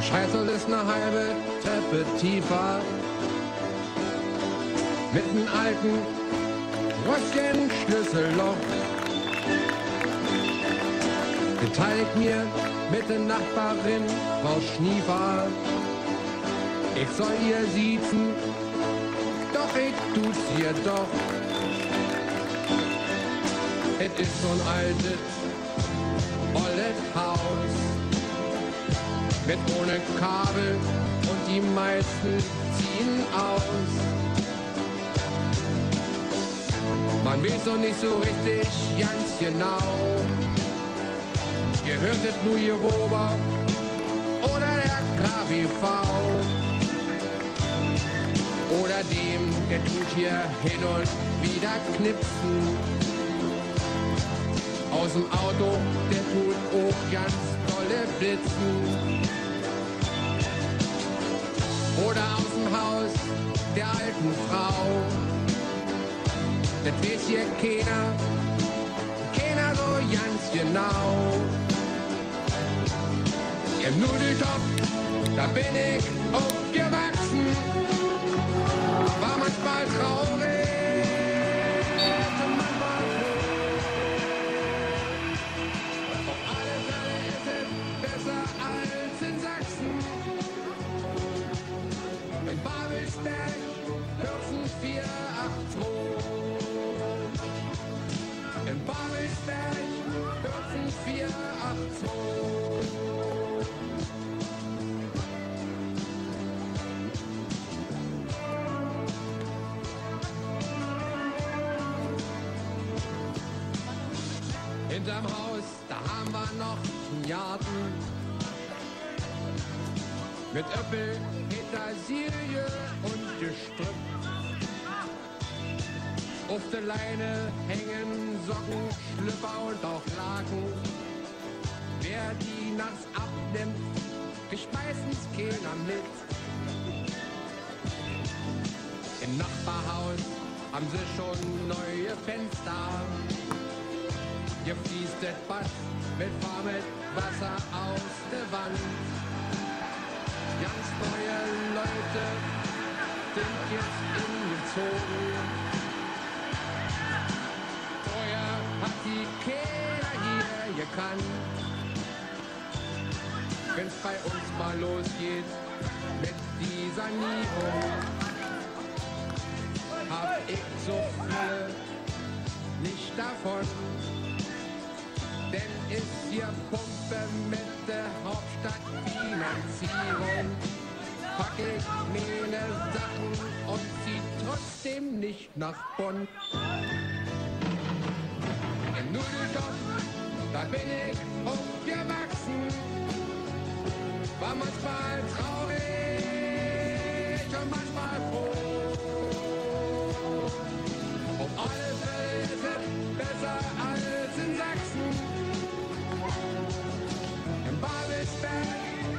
Scheißel ist eine halbe Treppe tiefer. Mit einem alten Röstchen-Schlüsselloch. Geteilt mir mit der Nachbarin Frau Schniefer. Ich soll ihr siezen, doch ich tu's ihr doch. Es ist so ein altes, olles Haus mit ohne Kabel und die meisten ziehen aus. Man weiß noch nicht so richtig ganz genau, gehört es nur ihr Ober oder der KWV oder dem, der tut hier hin und wieder knipsen. Aus dem Auto, der tut auch ganz tolle Blitzen. Oder aus dem Haus der alten Frau. Das weiß hier keiner so ganz genau. Im Nudeltopf, da bin ich aufgewachsen, war manchmal traurig. Hinterm Haus, da haben wir noch einen Garten mit Äpfel, Petersilie und Gestrüpp. Auf der Leine hängen Socken, Schlüpper und auch Laken. Wer die nachts abnimmt, kriegt meistens keiner mit. Im Nachbarhaus haben sie schon neue Fenster. Hier fließt das Bad mit warmem Wasser aus der Wand. Ganz neue Leute sind jetzt umgezogen. Vorher hat die keiner hier gekannt. Wenn's bei uns mal losgeht mit dieser Sanierung, hab ich so viele nicht davon. Denn ist hier Pumpe mit der Hauptstadtfinanzierung, pack ich meine Sachen und zieh trotzdem nicht nach Bonn. Im Nudeltopf, da bin ich aufgewachsen, war manchmal traurig und manchmal froh. Auf alle Fälle ist es besser als in Sachsen. Babelsberg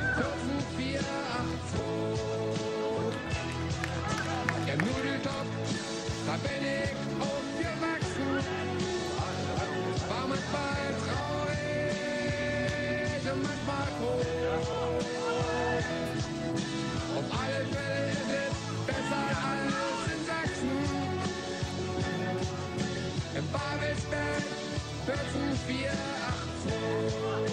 14482. Im Nudeltopf, da bin ich aufgewachsen, war manchmal traurig und manchmal froh. Auf alle Fälle ist es besser als in Sachsen. Im Babelsberg 14482.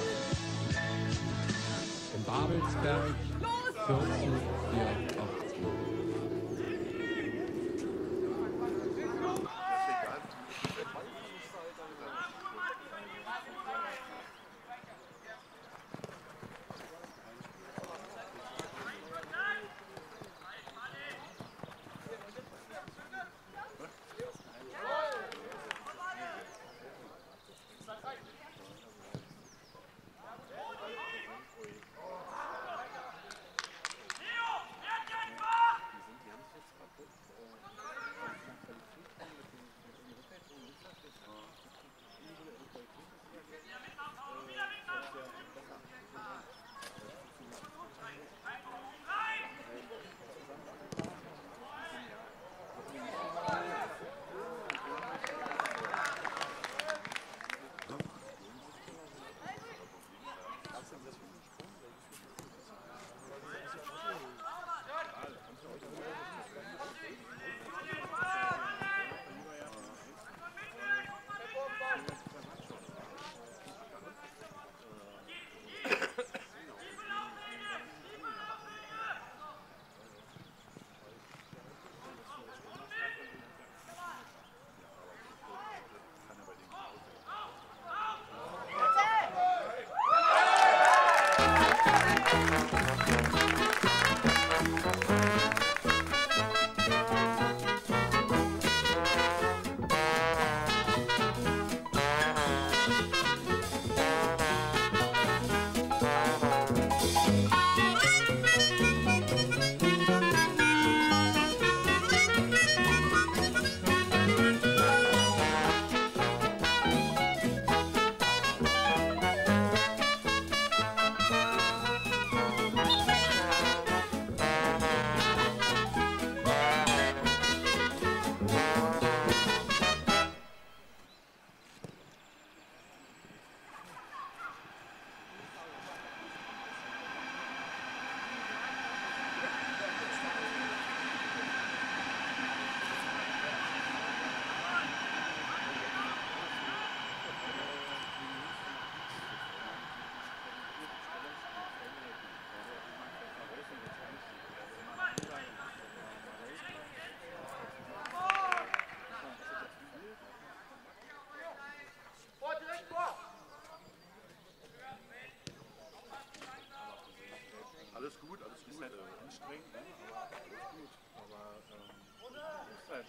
Babelsberg 14482. Alles gut, ist halt anstrengend, ne? Aber alles gut. Aber ist halt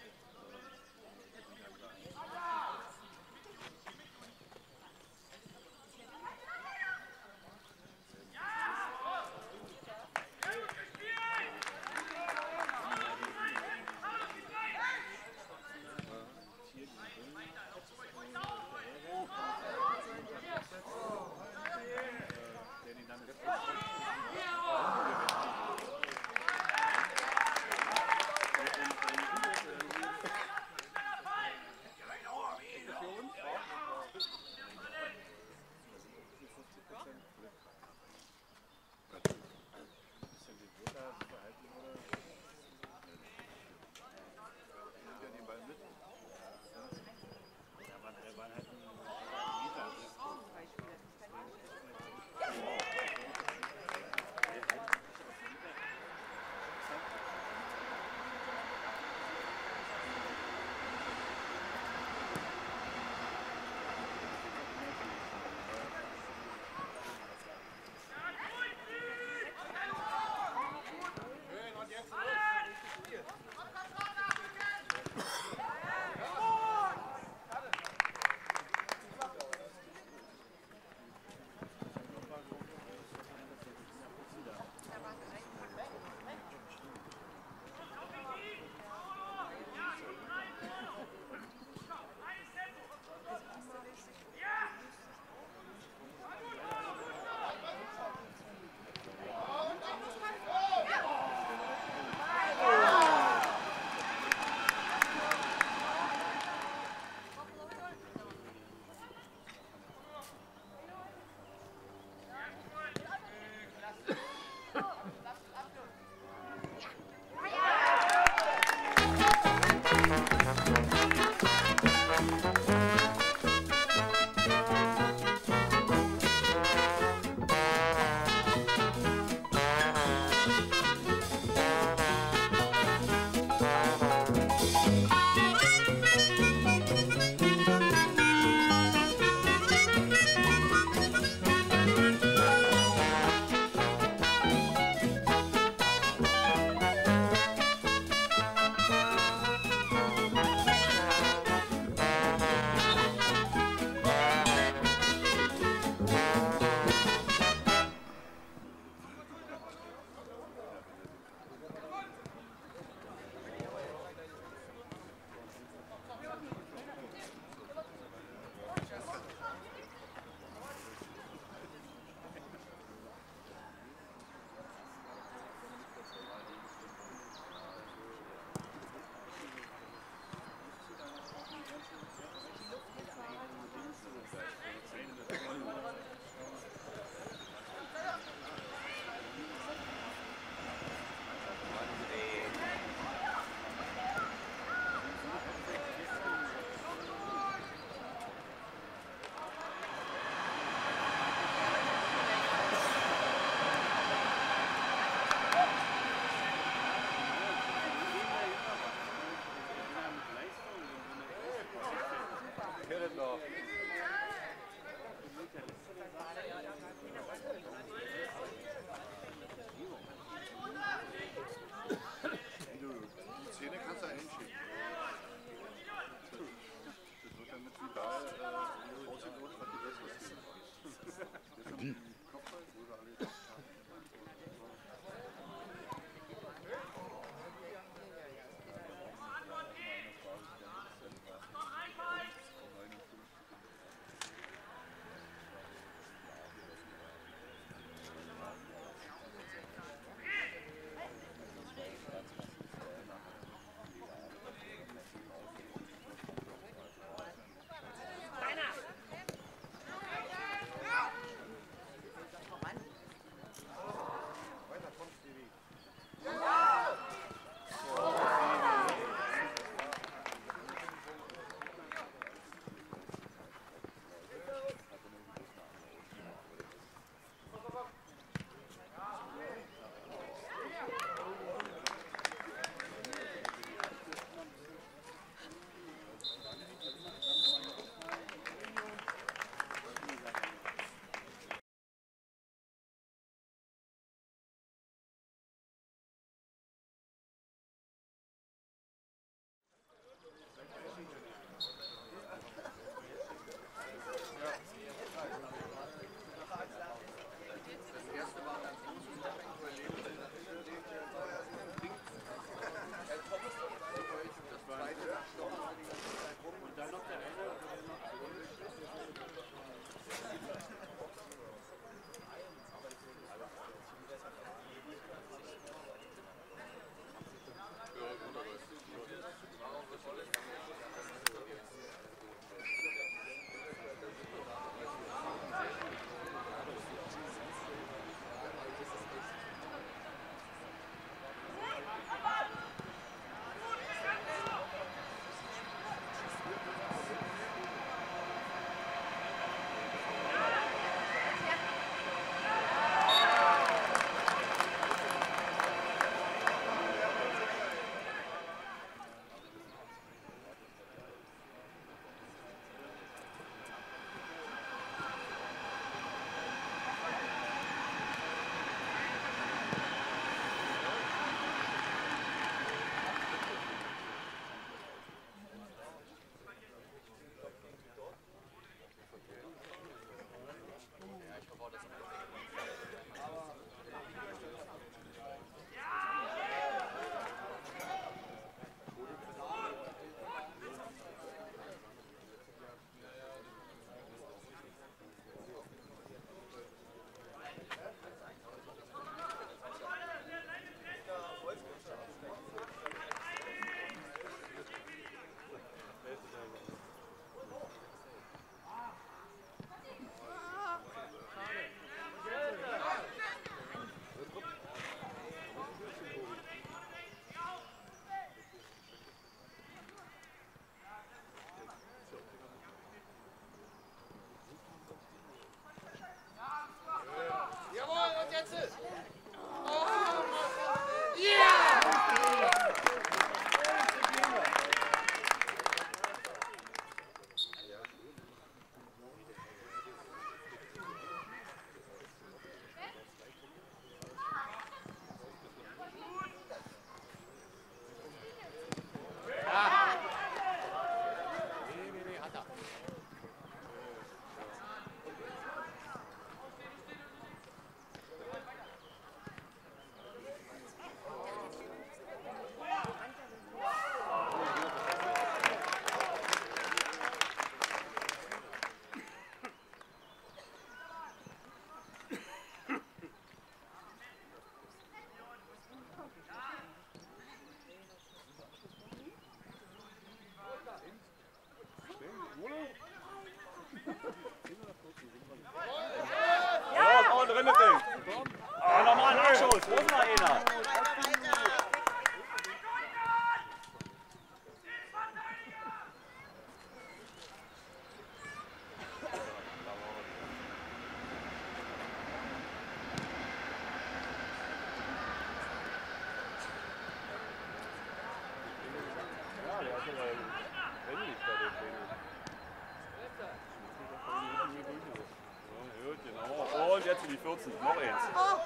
Und jetzt die 14. Noch eins.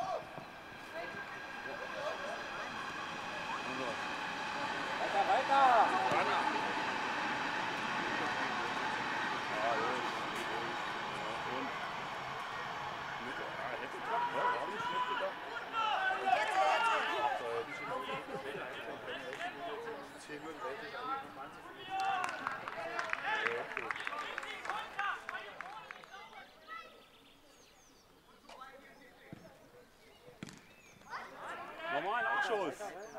Weiter, weiter! Nochmal ein Abschuss.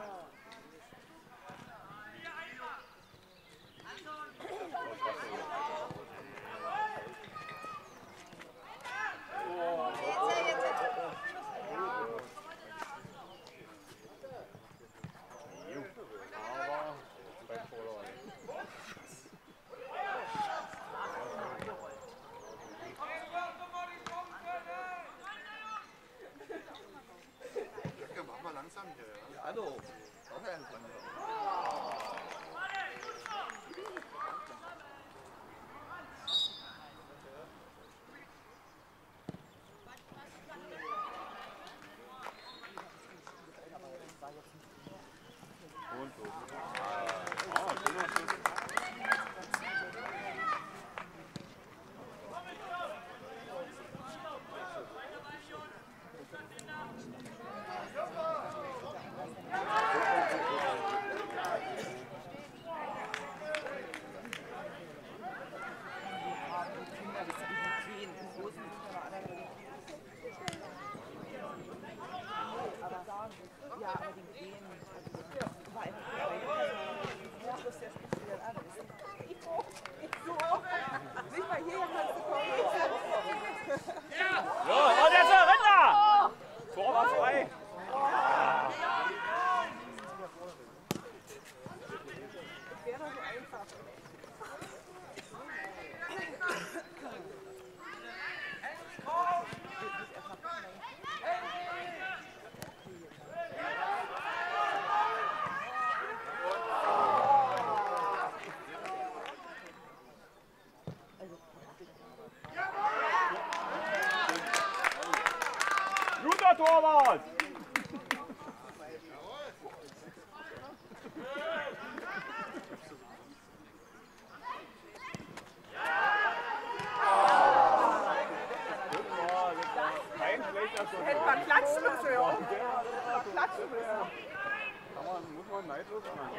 Mach mal langsam hier, ja. Hallo. Und so. Ah, schöner Schuss. Ja, aber die gehen. War einfach das ist der speziell an. Nicht mal hier kannst du kommen. Ja, und jetzt rennt er! Tor war frei. Wäre doch so einfach. Guter Torwart! Kein schlechter Schuss. Hätte man klatschen müssen, ja. Klatschen müssen. Muss man neidlos sein.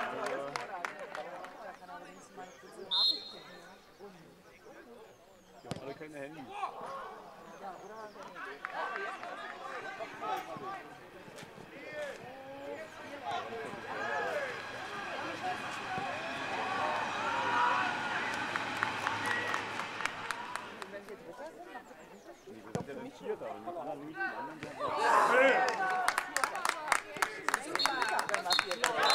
Die haben alle keine Handys. Wir sind ja nicht hier da. Die anderen nicht. Die anderen sind da.